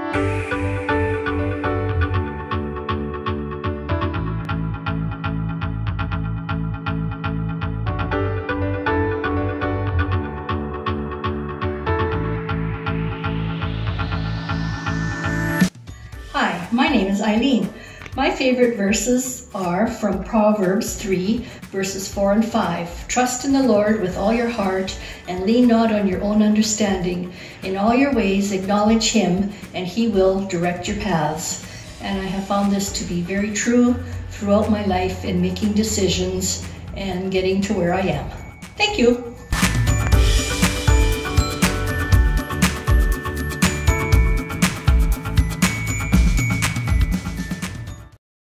Hi, my name is Eileen. My favorite verses are from Proverbs 3, verses 4 and 5. Trust in the Lord with all your heart and lean not on your own understanding. In all your ways acknowledge Him and He will direct your paths. And I have found this to be very true throughout my life in making decisions and getting to where I am. Thank you.